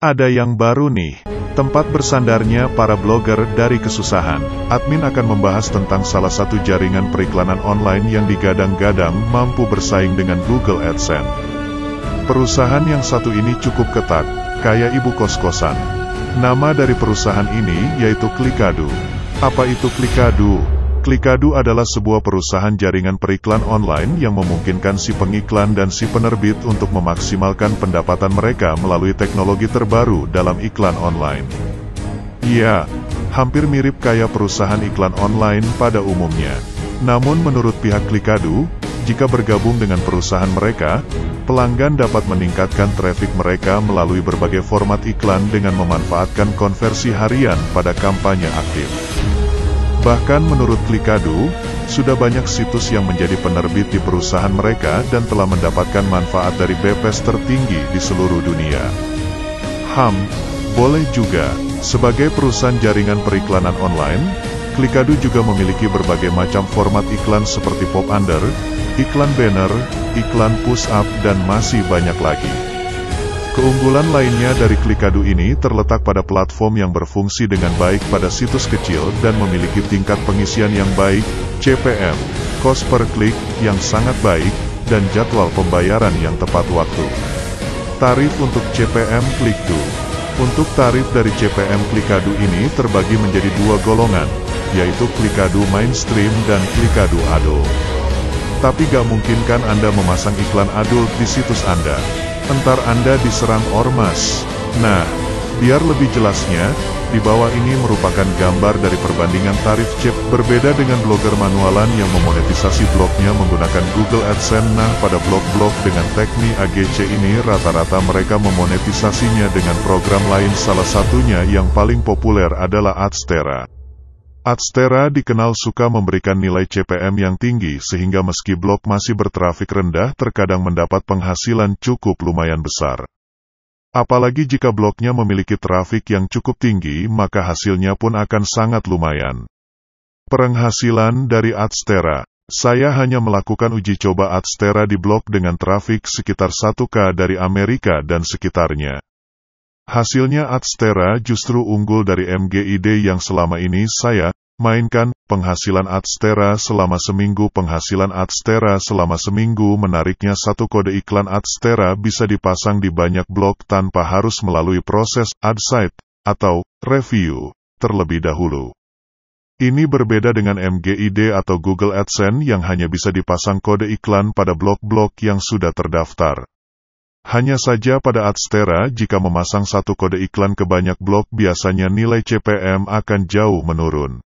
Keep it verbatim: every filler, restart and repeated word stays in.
Ada yang baru nih, tempat bersandarnya para blogger dari kesusahan. Admin akan membahas tentang salah satu jaringan periklanan online yang digadang-gadang mampu bersaing dengan Google AdSense. Perusahaan yang satu ini cukup ketat, kayak ibu kos-kosan. Nama dari perusahaan ini yaitu Klikadu. Apa itu Klikadu? Klikadu adalah sebuah perusahaan jaringan periklan online yang memungkinkan si pengiklan dan si penerbit untuk memaksimalkan pendapatan mereka melalui teknologi terbaru dalam iklan online. Ya, hampir mirip kayak perusahaan iklan online pada umumnya. Namun menurut pihak Klikadu, jika bergabung dengan perusahaan mereka, pelanggan dapat meningkatkan traffic mereka melalui berbagai format iklan dengan memanfaatkan konversi harian pada kampanye aktif. Bahkan menurut Klikadu, sudah banyak situs yang menjadi penerbit di perusahaan mereka dan telah mendapatkan manfaat dari B P S tertinggi di seluruh dunia. Ham, boleh juga, sebagai perusahaan jaringan periklanan online, Klikadu juga memiliki berbagai macam format iklan seperti pop-under, iklan banner, iklan push-up, dan masih banyak lagi. Keunggulan lainnya dari Klikadu ini terletak pada platform yang berfungsi dengan baik pada situs kecil dan memiliki tingkat pengisian yang baik, C P M, cost per klik yang sangat baik, dan jadwal pembayaran yang tepat waktu. Tarif untuk C P M Klikadu. Untuk tarif dari C P M Klikadu ini terbagi menjadi dua golongan, yaitu Klikadu Mainstream dan Klikadu Adult. Tapi gak mungkin kan Anda memasang iklan adult di situs Anda? Entar Anda diserang ormas. Nah, biar lebih jelasnya, di bawah ini merupakan gambar dari perbandingan tarif C P M. Berbeda dengan blogger manualan yang memonetisasi blognya menggunakan Google AdSense. Nah, pada blog-blog dengan teknik A G C ini rata-rata mereka memonetisasinya dengan program lain, salah satunya yang paling populer adalah Adstera. Adstera dikenal suka memberikan nilai C P M yang tinggi sehingga meski blog masih bertrafik rendah terkadang mendapat penghasilan cukup lumayan besar. Apalagi jika blognya memiliki trafik yang cukup tinggi, maka hasilnya pun akan sangat lumayan. Penghasilan dari Adstera. Saya hanya melakukan uji coba Adstera di blog dengan trafik sekitar satu K dari Amerika dan sekitarnya. Hasilnya Adstera justru unggul dari M G I D yang selama ini saya mainkan. Penghasilan Adstera selama seminggu. Penghasilan Adstera selama seminggu menariknya satu kode iklan Adstera bisa dipasang di banyak blog tanpa harus melalui proses ad site atau review terlebih dahulu. Ini berbeda dengan M G I D atau Google AdSense yang hanya bisa dipasang kode iklan pada blog-blog yang sudah terdaftar. Hanya saja pada Adstera jika memasang satu kode iklan ke banyak blog biasanya nilai C P M akan jauh menurun.